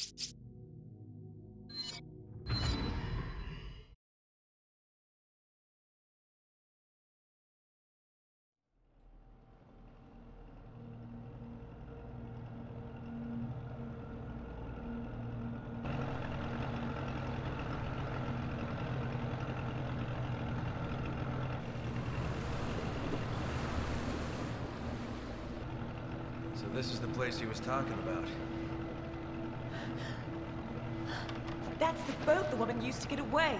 So this is the place he was talking about. That's the boat the woman used to get away.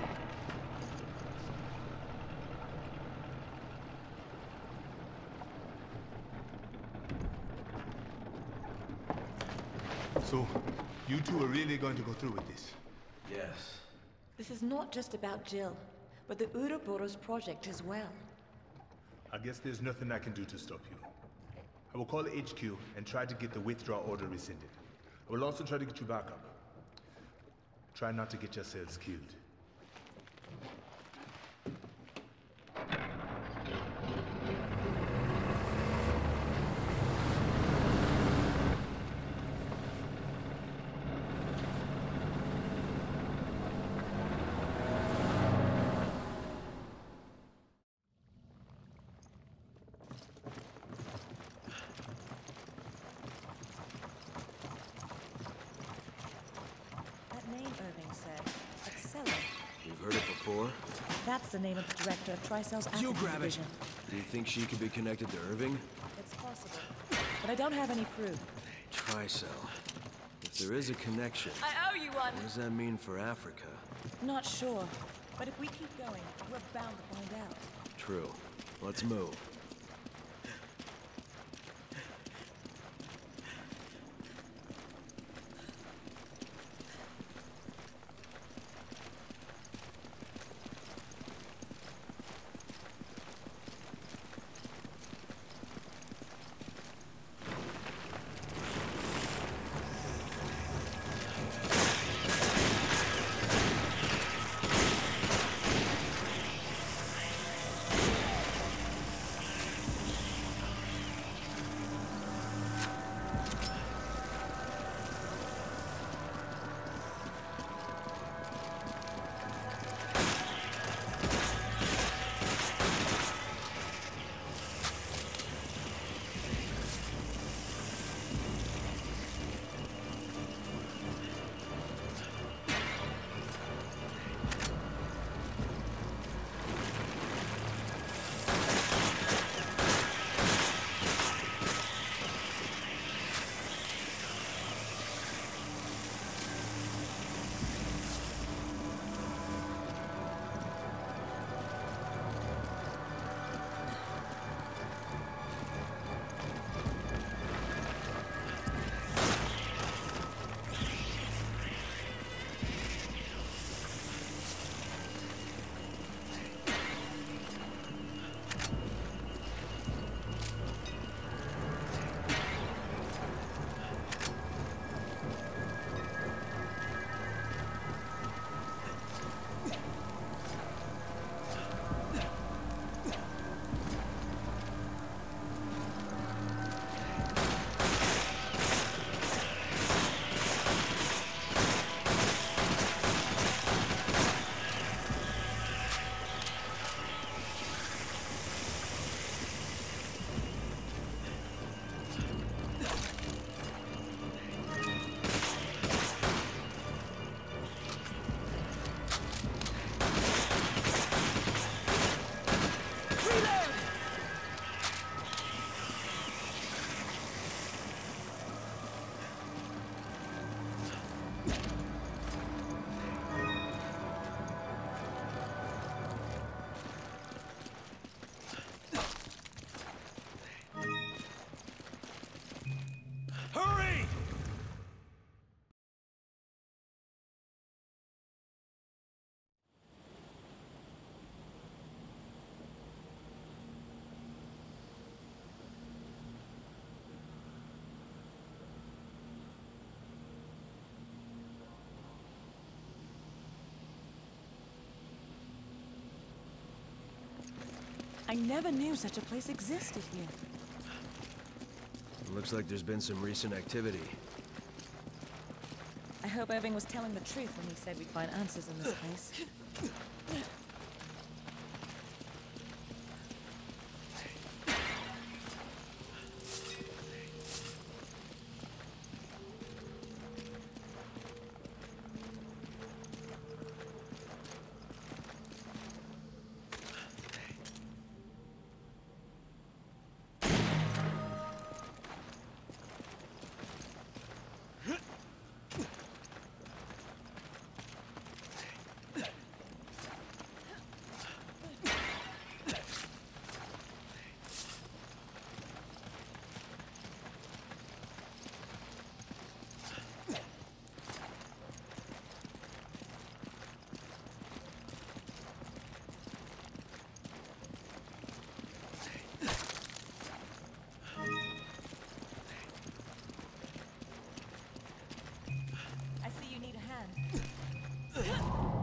So, you two are really going to go through with this? Yes. This is not just about Jill, but the Ouroboros project as well. I guess there's nothing I can do to stop you. I will call HQ and try to get the withdrawal order rescinded. I will also try to get you back up. Try not to get yourselves killed. You've heard it before? That's the name of the director of Tricell's African division. Do you think she could be connected to Irving? It's possible, but I don't have any proof. Tricell. If there is a connection, I owe you one! what does that mean for Africa? Not sure, but if we keep going, we're bound to find out. True. Let's move. I never knew such a place existed here. It looks like there's been some recent activity. I hope Irving was telling the truth when he said we'd find answers in this place. I see you need a hand.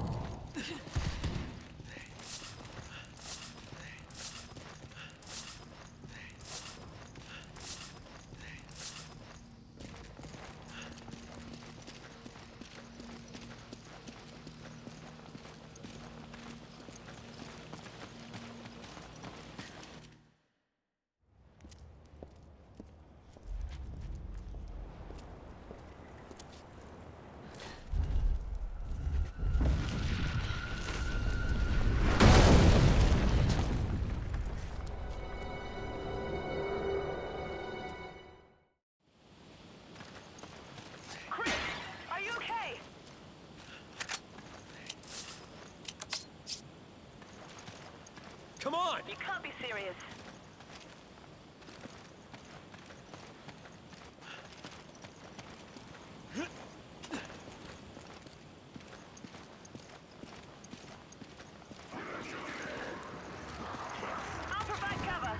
Come on! You can't be serious. I'll provide cover.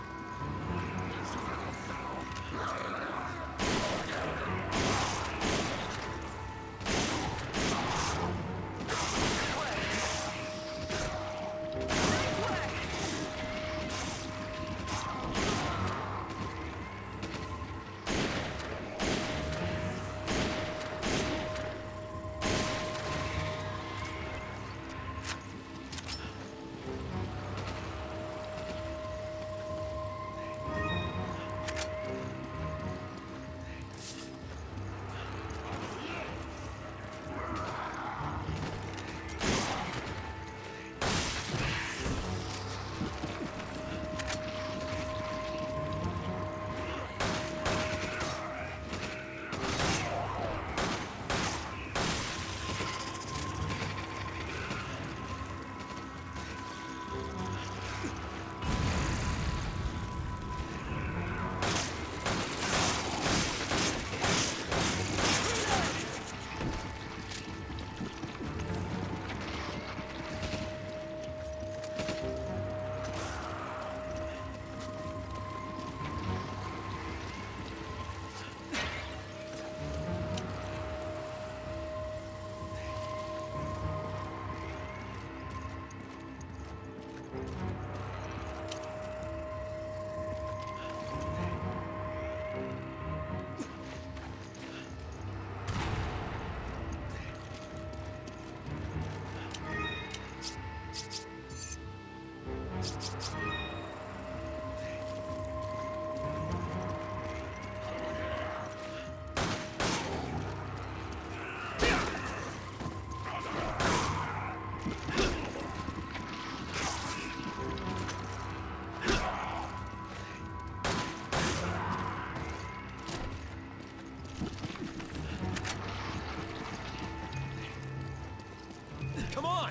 Come on!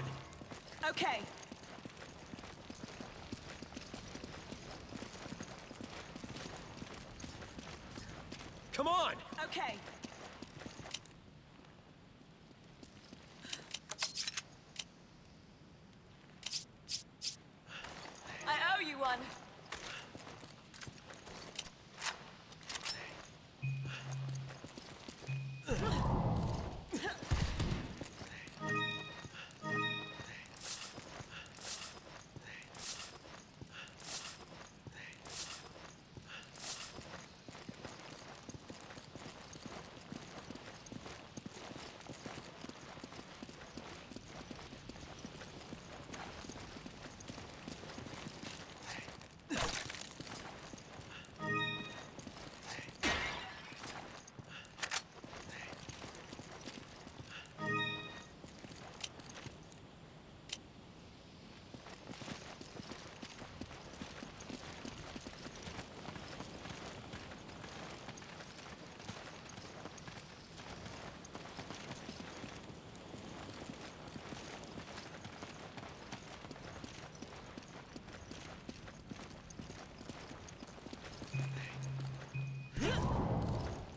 Okay. Come on! Okay. I owe you one.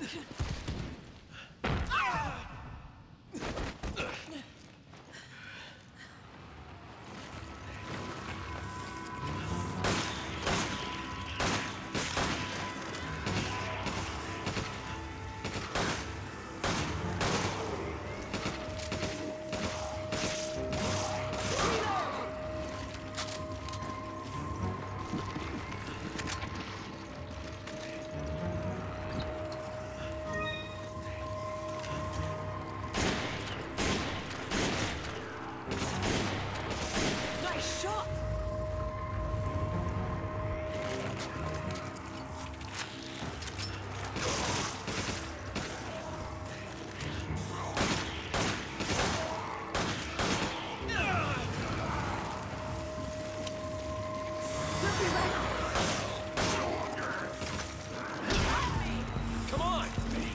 Nice shot! Come on!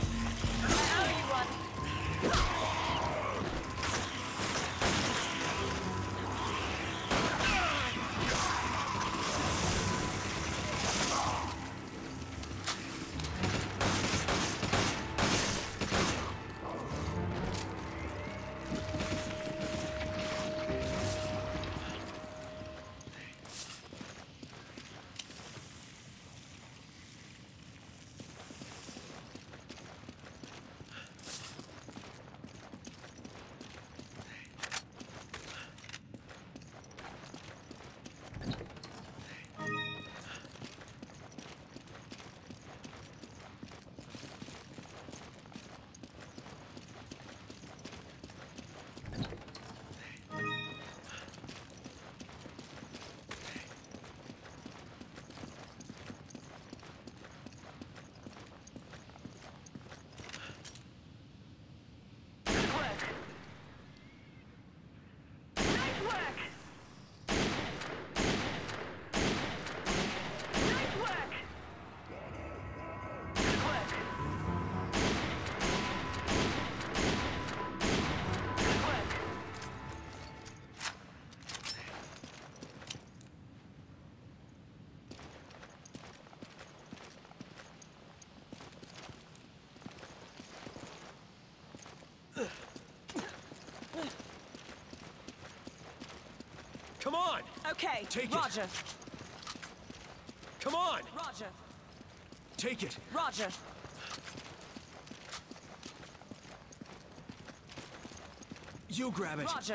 Come on! Okay, Take it. Roger. Come on! Roger. Take it! Roger. You grab it! Roger.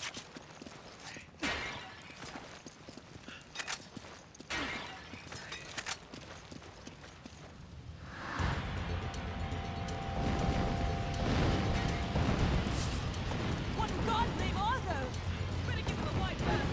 What in God's name are those? Better give them a wide berth.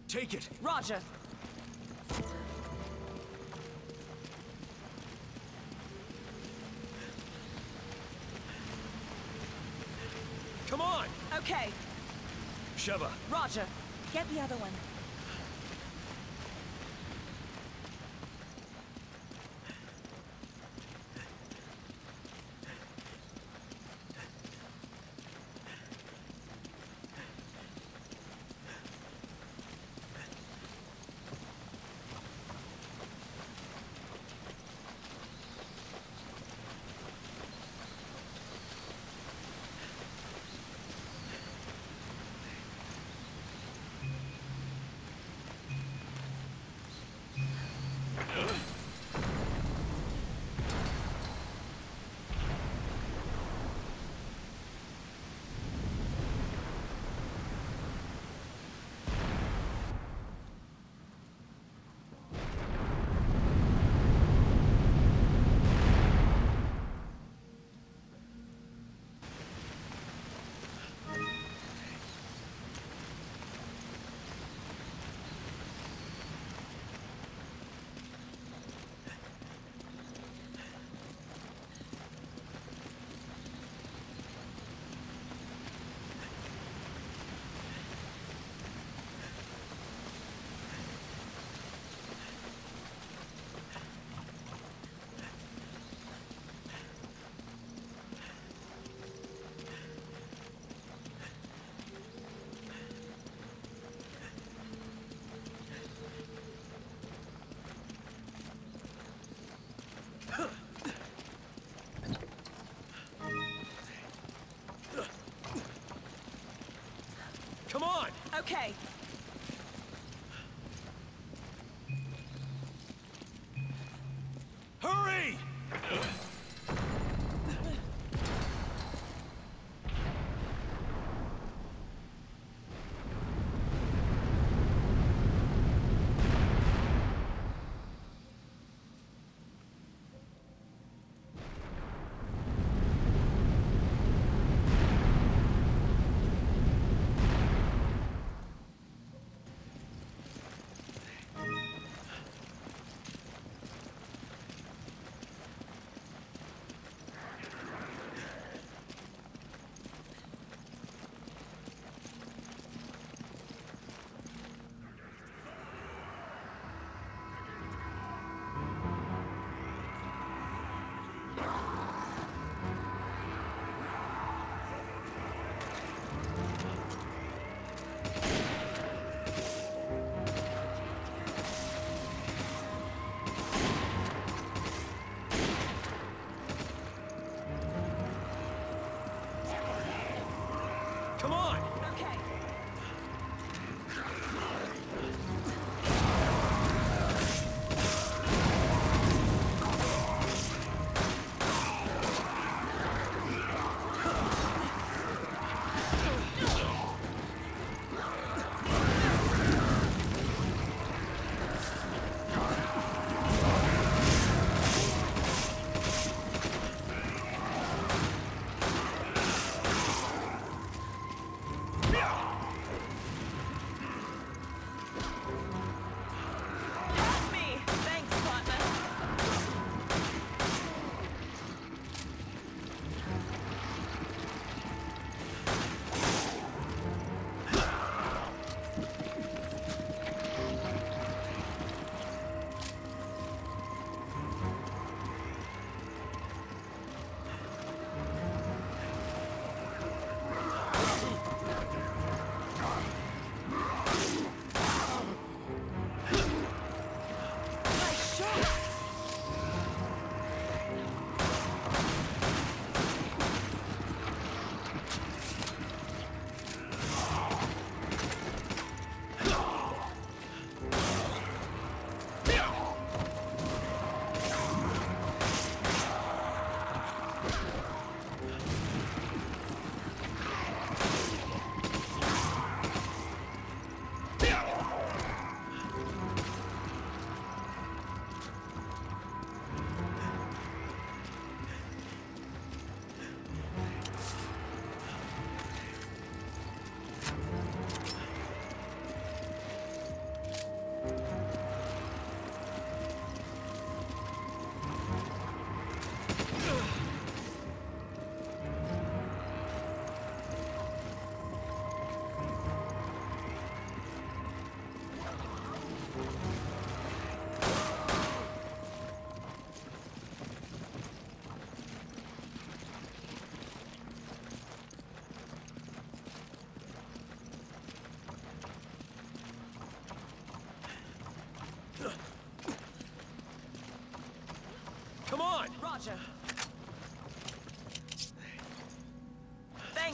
Take it. Roger. Come on! Okay. Sheva. Roger. Get the other one. Come on! Okay. Hurry! Come on! Okay. Yeah!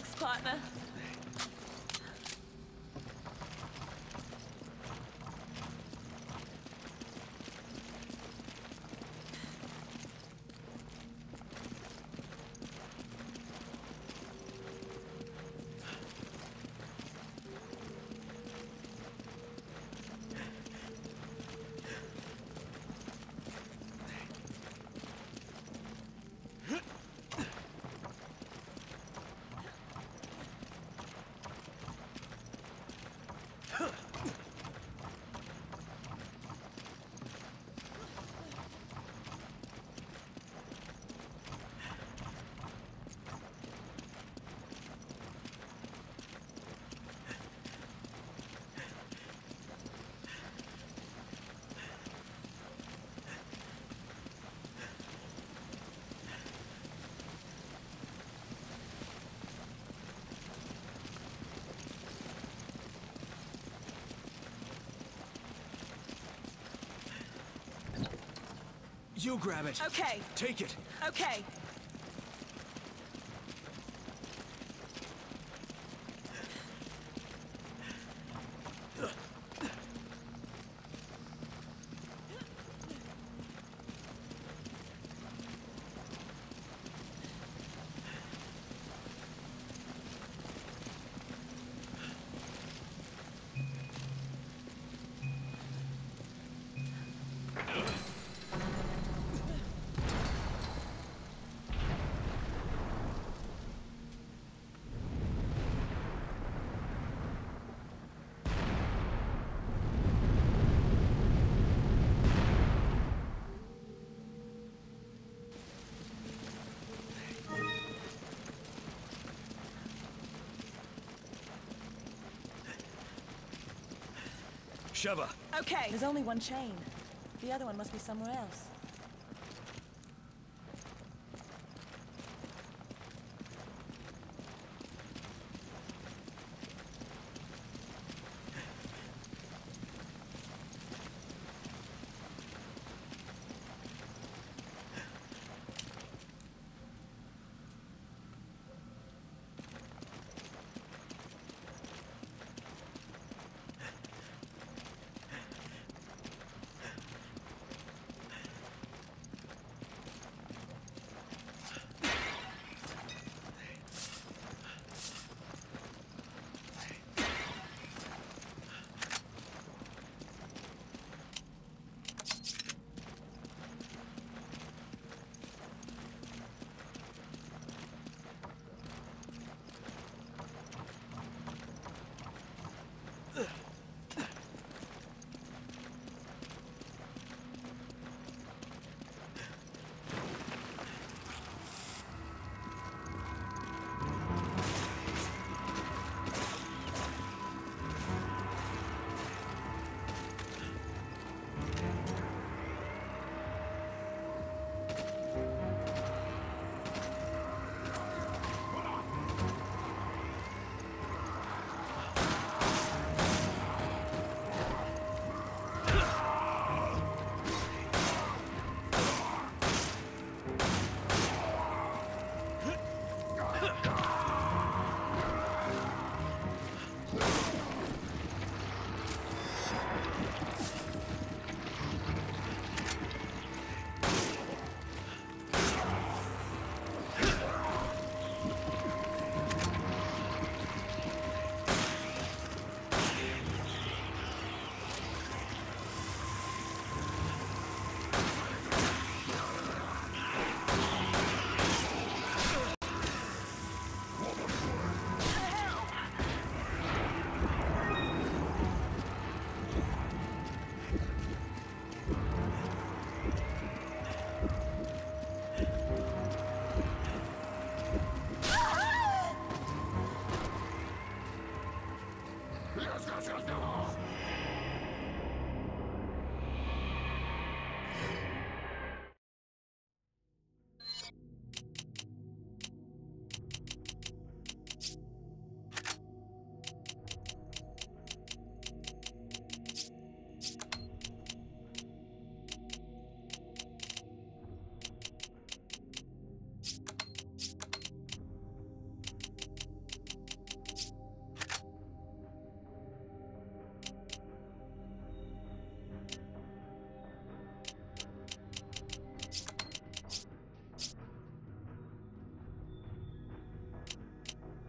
Thanks, partner. You grab it. Okay, Take it. okay. Sheva. Okay. There's only one chain. The other one must be somewhere else.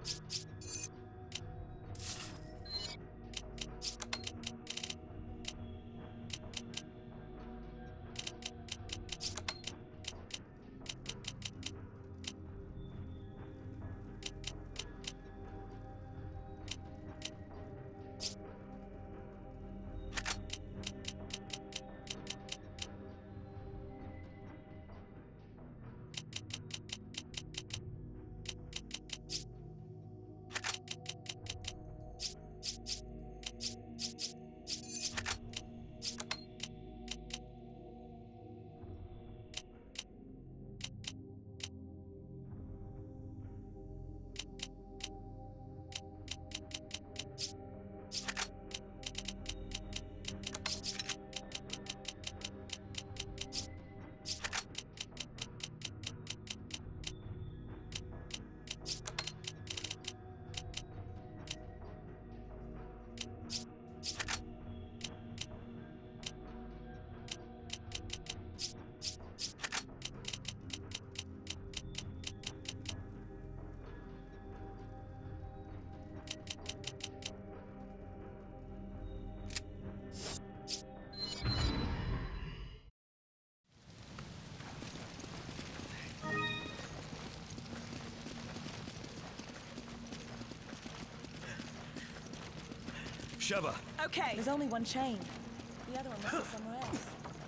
Sheva. Okay. There's only one chain. The other one must be somewhere else.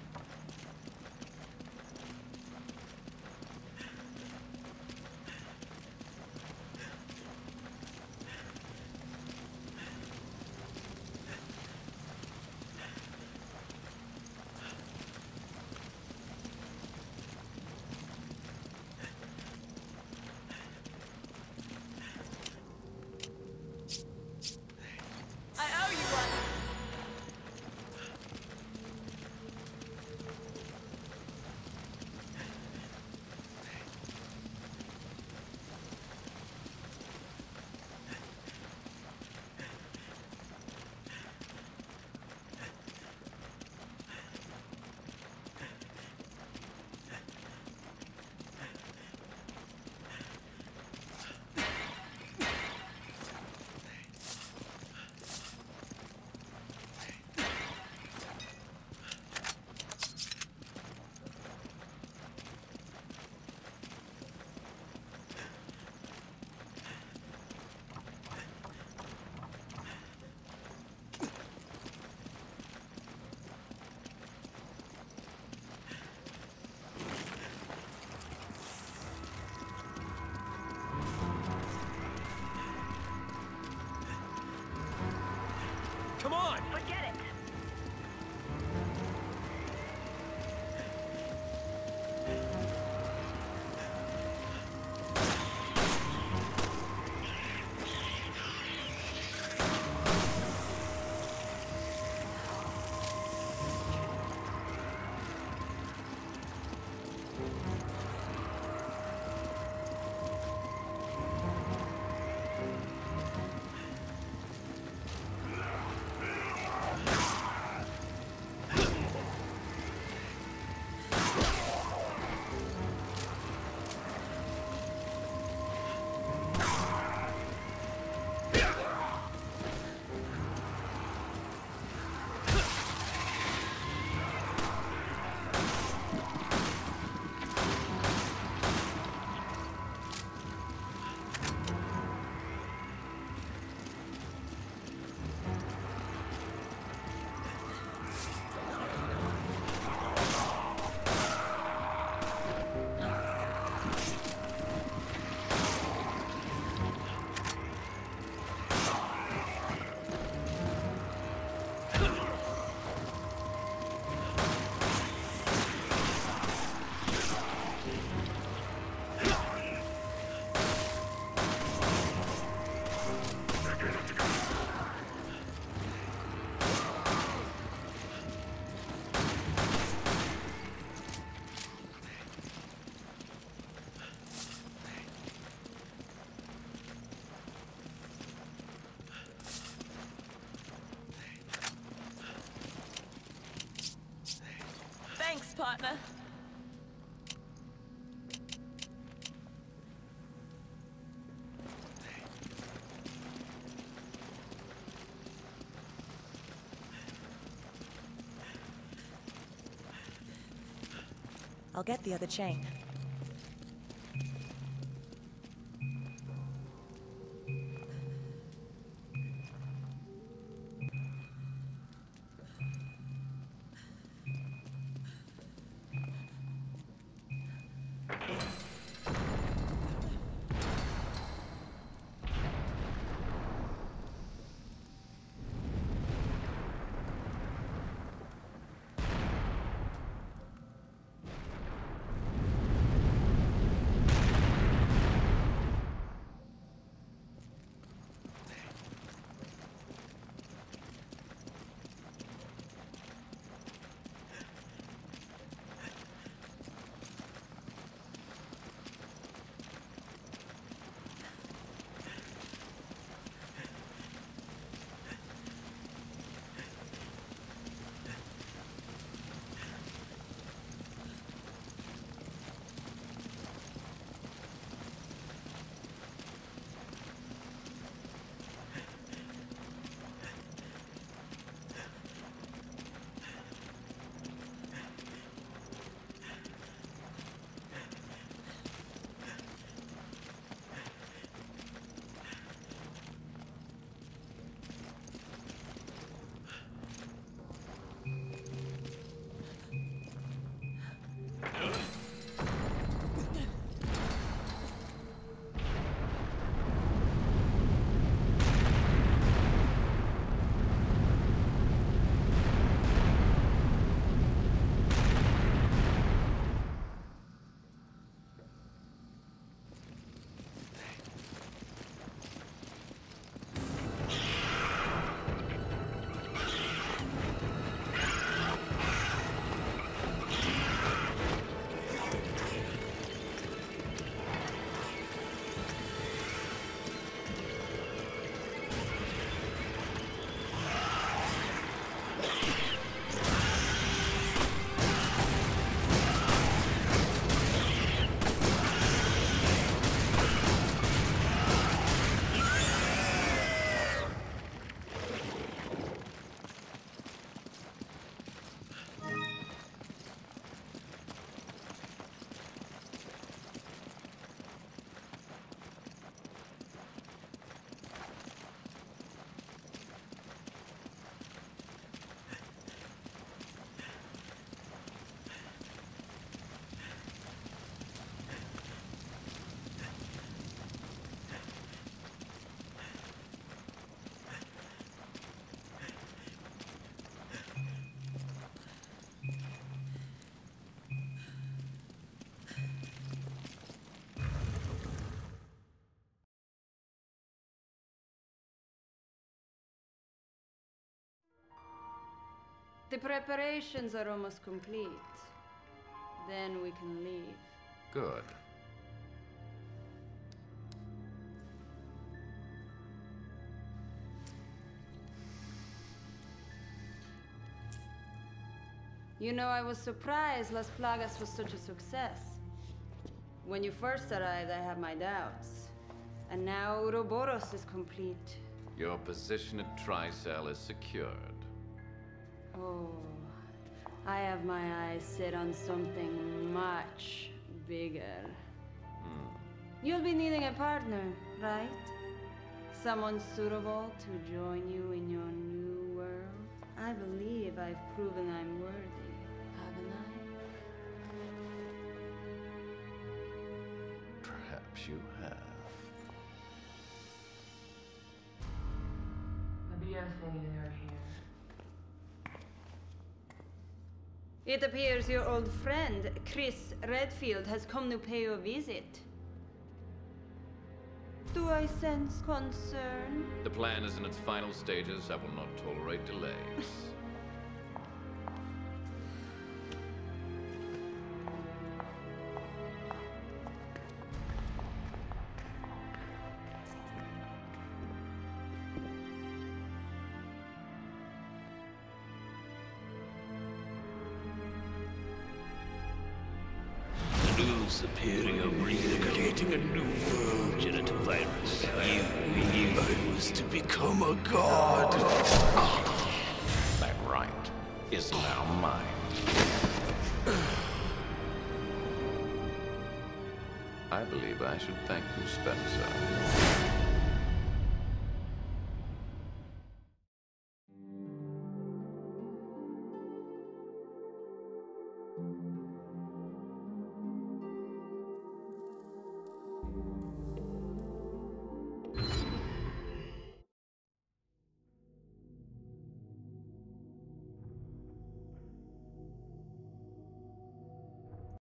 I owe you one. Come on! Forget it. Thanks, partner. I'll get the other chain. The preparations are almost complete. Then we can leave. Good. You know, I was surprised Las Plagas was such a success. When you first arrived, I had my doubts. And now Ouroboros is complete. Your position at Tricell is secured. Oh, I have my eyes set on something much bigger. You'll be needing a partner, right? Someone suitable to join you in your new world? I believe I've proven I'm worthy, haven't I? Perhaps you have. It appears your old friend, Chris Redfield, has come to pay you a visit. Do I sense concern? The plan is in its final stages. I will not tolerate delays. New superior breed creating a new world, Genetovirus. I was to become a god. That right is now mine. I believe I should thank you, Spencer.